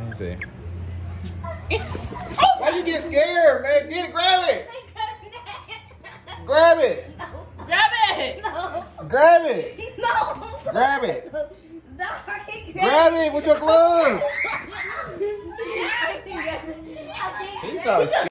Let me see. Why you get scared, man? Get it, grab it. Grab it. No. Grab it. No. Grab it. No. Grab it. No, I can't Grab it with your gloves. I can't get it. He's so scared.